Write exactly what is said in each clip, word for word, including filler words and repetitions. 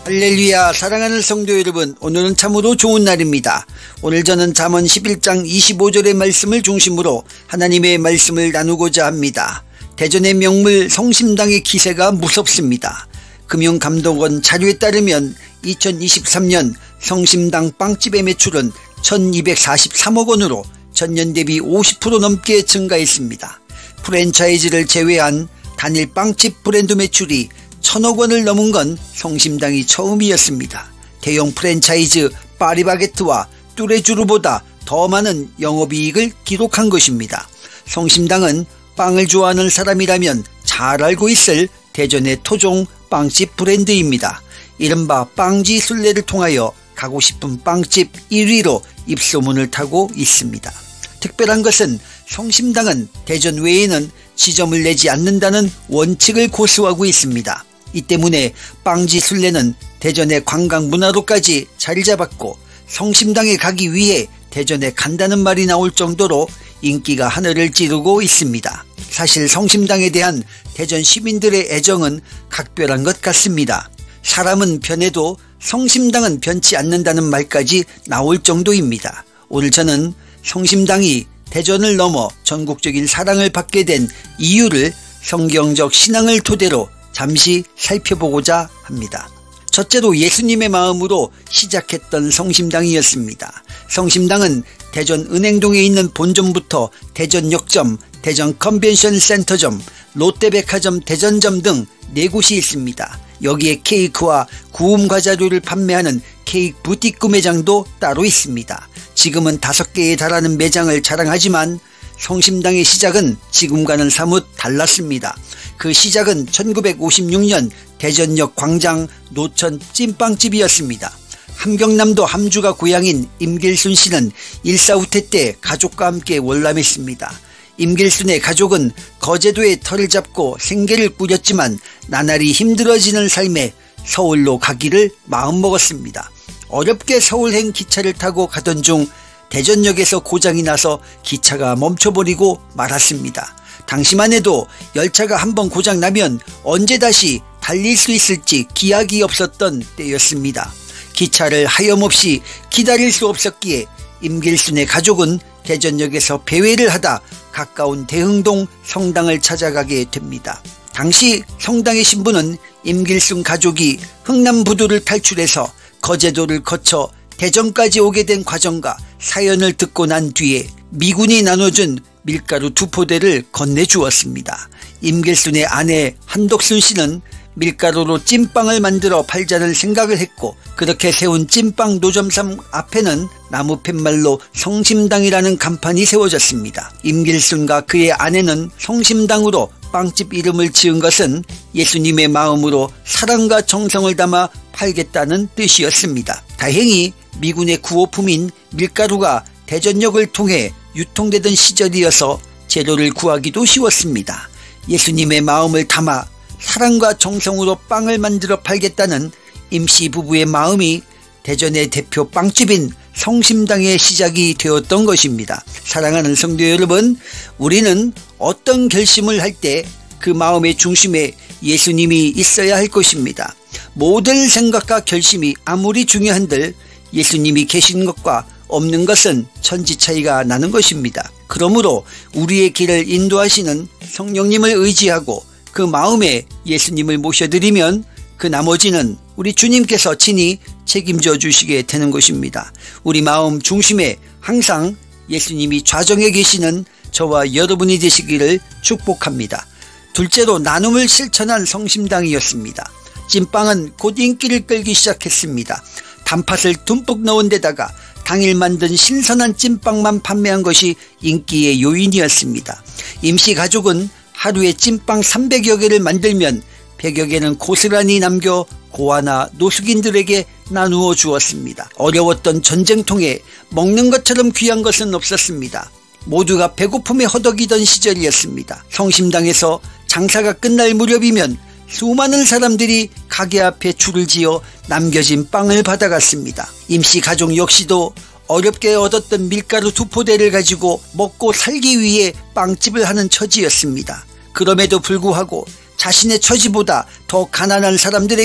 할렐루야. 사랑하는 성도 여러분, 오늘은 참으로 좋은 날입니다. 오늘 저는 잠언 십일 장 이십오 절의 말씀을 중심으로 하나님의 말씀을 나누고자 합니다. 대전의 명물 성심당의 기세가 무섭습니다. 금융감독원 자료에 따르면 이천이십삼 년 성심당 빵집의 매출은 천이백사십삼억 원으로 전년 대비 오십 퍼센트 넘게 증가했습니다. 프랜차이즈를 제외한 단일 빵집 브랜드 매출이 천억 원을 넘은 건 성심당이 처음이었습니다. 대형 프랜차이즈 파리바게트와 뚜레쥬르보다 더 많은 영업이익을 기록한 것입니다. 성심당은 빵을 좋아하는 사람이라면 잘 알고 있을 대전의 토종 빵집 브랜드입니다. 이른바 빵지 순례를 통하여 가고 싶은 빵집 일 위로 입소문을 타고 있습니다. 특별한 것은 성심당은 대전 외에는 지점을 내지 않는다는 원칙을 고수하고 있습니다. 이 때문에 빵지 순례는 대전의 관광문화로까지 자리 잡았고 성심당에 가기 위해 대전에 간다는 말이 나올 정도로 인기가 하늘을 찌르고 있습니다. 사실 성심당에 대한 대전 시민들의 애정은 각별한 것 같습니다. 사람은 변해도 성심당은 변치 않는다는 말까지 나올 정도입니다. 오늘 저는 성심당이 대전을 넘어 전국적인 사랑을 받게 된 이유를 성경적 신앙을 토대로 잠시 살펴보고자 합니다. 첫째로 예수님의 마음으로 시작했던 성심당이었습니다. 성심당은 대전 은행동에 있는 본점부터 대전역점, 대전 컨벤션 센터점, 롯데백화점 대전점 등 네 곳이 있습니다. 여기에 케이크와 구움 과자류를 판매하는 케이크 부티크 매장도 따로 있습니다. 지금은 다섯 개에 달하는 매장을 자랑하지만 성심당의 시작은 지금과는 사뭇 달랐습니다. 그 시작은 천구백오십육 년 대전역 광장 노천 찐빵집이었습니다. 함경남도 함주가 고향인 임길순 씨는 일사후퇴 때 가족과 함께 월남했습니다. 임길순의 가족은 거제도에 터를 잡고 생계를 꾸렸지만 나날이 힘들어지는 삶에 서울로 가기를 마음먹었습니다. 어렵게 서울행 기차를 타고 가던 중 대전역에서 고장이 나서 기차가 멈춰버리고 말았습니다. 당시만 해도 열차가 한번 고장나면 언제 다시 달릴 수 있을지 기약이 없었던 때였습니다. 기차를 하염없이 기다릴 수 없었기에 임길순의 가족은 대전역에서 배회를 하다 가까운 대흥동 성당을 찾아가게 됩니다. 당시 성당의 신부는 임길순 가족이 흥남부두를 탈출해서 거제도를 거쳐 대전까지 오게 된 과정과 사연을 듣고 난 뒤에 미군이 나눠준 밀가루 두 포대를 건네주었습니다. 임길순의 아내 한덕순 씨는 밀가루로 찐빵을 만들어 팔자는 생각을 했고 그렇게 세운 찐빵 노점상 앞에는 나무 팻말로 성심당이라는 간판이 세워졌습니다. 임길순과 그의 아내는 성심당으로 빵집 이름을 지은 것은 예수님의 마음으로 사랑과 정성을 담아 팔겠다는 뜻이었습니다. 다행히 미군의 구호품인 밀가루가 대전역을 통해 유통되던 시절이어서 재료를 구하기도 쉬웠습니다. 예수님의 마음을 담아 사랑과 정성으로 빵을 만들어 팔겠다는 임씨 부부의 마음이 대전의 대표 빵집인 성심당의 시작이 되었던 것입니다. 사랑하는 성도 여러분, 우리는 어떤 결심을 할 때 그 마음의 중심에 예수님이 있어야 할 것입니다. 모든 생각과 결심이 아무리 중요한들 예수님이 계신 것과 없는 것은 천지 차이가 나는 것입니다. 그러므로 우리의 길을 인도하시는 성령님을 의지하고 그 마음에 예수님을 모셔드리면 그 나머지는 우리 주님께서 친히 책임져 주시게 되는 것입니다. 우리 마음 중심에 항상 예수님이 좌정해 계시는 저와 여러분이 되시기를 축복합니다. 둘째로 나눔을 실천한 성심당이었습니다. 찐빵은 곧 인기를 끌기 시작했습니다. 단팥을 듬뿍 넣은 데다가 당일 만든 신선한 찐빵만 판매한 것이 인기의 요인이었습니다. 임씨 가족은 하루에 찐빵 삼백여 개를 만들면 백여 개는 고스란히 남겨 고아나 노숙인들에게 나누어 주었습니다. 어려웠던 전쟁통에 먹는 것처럼 귀한 것은 없었습니다. 모두가 배고픔에 허덕이던 시절이었습니다. 성심당에서 장사가 끝날 무렵이면 수많은 사람들이 가게 앞에 줄을 지어 남겨진 빵을 받아갔습니다. 임씨 가족 역시도 어렵게 얻었던 밀가루 두 포대를 가지고 먹고 살기 위해 빵집을 하는 처지였습니다. 그럼에도 불구하고 자신의 처지보다 더 가난한 사람들에게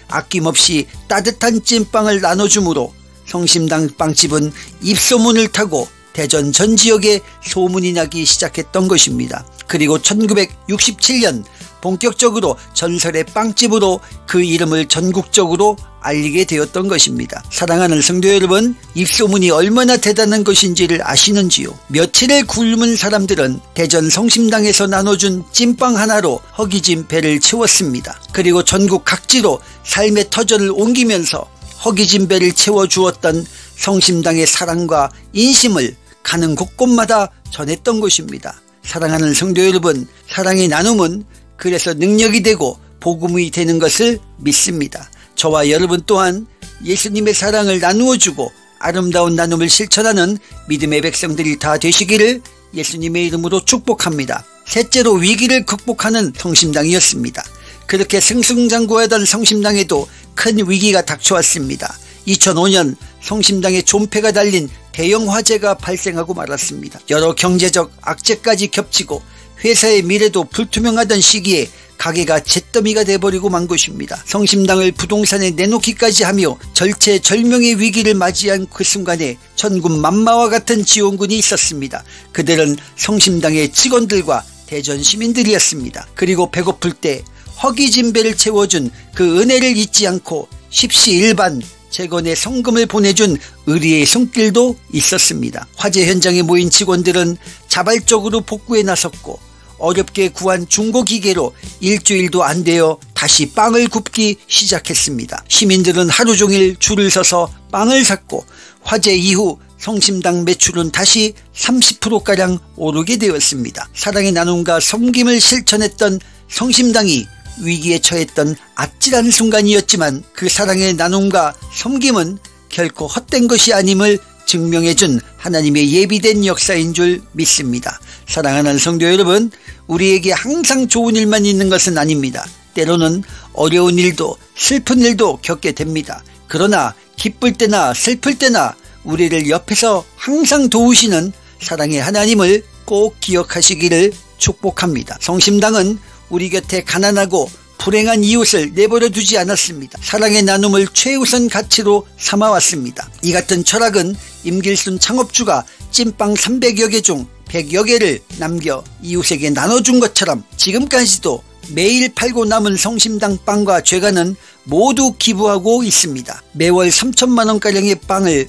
아낌없이 따뜻한 찐빵을 나눠주므로 성심당 빵집은 입소문을 타고 대전 전 지역에 소문이 나기 시작했던 것입니다. 그리고 천구백육십칠 년 본격적으로 전설의 빵집으로 그 이름을 전국적으로 알리게 되었던 것입니다. 사랑하는 성도 여러분, 입소문이 얼마나 대단한 것인지를 아시는지요? 며칠을 굶은 사람들은 대전 성심당에서 나눠준 찐빵 하나로 허기진 배를 채웠습니다. 그리고 전국 각지로 삶의 터전을 옮기면서 허기진 배를 채워주었던 성심당의 사랑과 인심을 가는 곳곳마다 전했던 것입니다. 사랑하는 성도 여러분, 사랑의 나눔은 그래서 능력이 되고 복음이 되는 것을 믿습니다. 저와 여러분 또한 예수님의 사랑을 나누어주고 아름다운 나눔을 실천하는 믿음의 백성들이 다 되시기를 예수님의 이름으로 축복합니다. 셋째로 위기를 극복하는 성심당이었습니다. 그렇게 승승장구하던 성심당에도 큰 위기가 닥쳐왔습니다. 이천오 년 성심당에 존폐가 달린 대형 화재가 발생하고 말았습니다. 여러 경제적 악재까지 겹치고 회사의 미래도 불투명하던 시기에 가게가 잿더미가 돼버리고 만 것입니다. 성심당을 부동산에 내놓기까지 하며 절체절명의 위기를 맞이한 그 순간에 천군 만마와 같은 지원군이 있었습니다. 그들은 성심당의 직원들과 대전 시민들이었습니다. 그리고 배고플 때 허기진 배를 채워준 그 은혜를 잊지 않고 십시일반 재건의 성금을 보내준 의리의 손길도 있었습니다. 화재 현장에 모인 직원들은 자발적으로 복구에 나섰고 어렵게 구한 중고기계로 일주일도 안 되어 다시 빵을 굽기 시작했습니다. 시민들은 하루 종일 줄을 서서 빵을 샀고 화재 이후 성심당 매출은 다시 삼십 퍼센트가량 오르게 되었습니다. 사랑의 나눔과 섬김을 실천했던 성심당이 위기에 처했던 아찔한 순간이었지만 그 사랑의 나눔과 섬김은 결코 헛된 것이 아님을 증명해준 하나님의 예비된 역사인 줄 믿습니다. 사랑하는 성도 여러분, 우리에게 항상 좋은 일만 있는 것은 아닙니다. 때로는 어려운 일도 슬픈 일도 겪게 됩니다. 그러나 기쁠 때나 슬플 때나 우리를 옆에서 항상 도우시는 사랑의 하나님을 꼭 기억하시기를 축복합니다. 성심당은 우리 곁에 가난하고 불행한 이웃을 내버려 두지 않았습니다. 사랑의 나눔을 최우선 가치로 삼아왔습니다. 이 같은 철학은 임길순 창업주가 찐빵 삼백여 개 중 백여 개를 남겨 이웃에게 나눠준 것처럼 지금까지도 매일 팔고 남은 성심당 빵과 죄간은 모두 기부하고 있습니다. 매월 삼천만 원가량의 빵을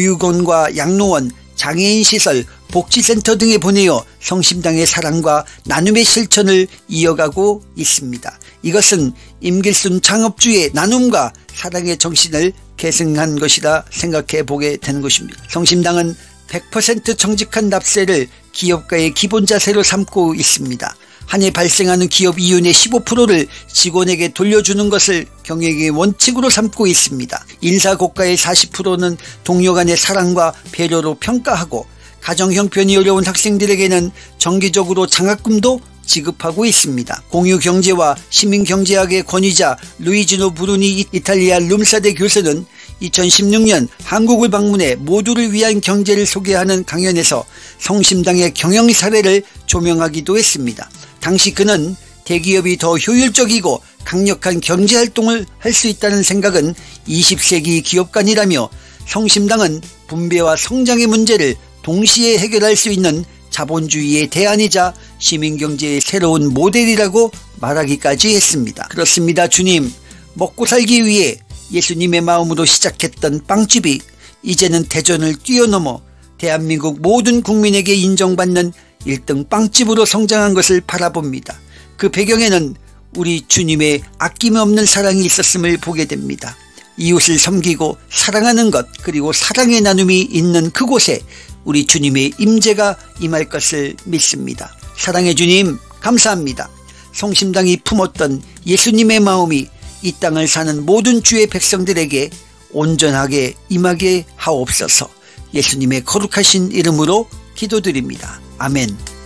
보육원과 양로원, 장애인 시설, 복지센터 등에 보내어 성심당의 사랑과 나눔의 실천을 이어가고 있습니다. 이것은 임길순 창업주의 나눔과 사랑의 정신을 계승한 것이라 생각해 보게 되는 것입니다. 성심당은 백 퍼센트 정직한 납세를 기업가의 기본 자세로 삼고 있습니다. 한 해 발생하는 기업 이윤의 십오 퍼센트를 직원에게 돌려주는 것을 경영의 원칙으로 삼고 있습니다. 인사고가의 사십 퍼센트는 동료 간의 사랑과 배려로 평가하고 가정 형편이 어려운 학생들에게는 정기적으로 장학금도 지급하고 있습니다. 공유경제와 시민경제학의 권위자 루이지노 브루니 이탈리아 룸사대 교수는 이천십육 년 한국을 방문해 모두를 위한 경제를 소개하는 강연에서 성심당의 경영 사례를 조명하기도 했습니다. 당시 그는 대기업이 더 효율적이고 강력한 경제활동을 할 수 있다는 생각은 이십 세기 기업관이라며 성심당은 분배와 성장의 문제를 동시에 해결할 수 있는 자본주의의 대안이자 시민경제의 새로운 모델이라고 말하기까지 했습니다. 그렇습니다. 주님, 먹고 살기 위해 예수님의 마음으로 시작했던 빵집이 이제는 대전을 뛰어넘어 대한민국 모든 국민에게 인정받는 일 등 빵집으로 성장한 것을 바라봅니다. 그 배경에는 우리 주님의 아낌없는 사랑이 있었음을 보게 됩니다. 이웃을 섬기고 사랑하는 것, 그리고 사랑의 나눔이 있는 그곳에 우리 주님의 임재가 임할 것을 믿습니다. 사랑의 주님, 감사합니다. 성심당이 품었던 예수님의 마음이 이 땅을 사는 모든 주의 백성들에게 온전하게 임하게 하옵소서. 예수님의 거룩하신 이름으로 기도드립니다. 아멘.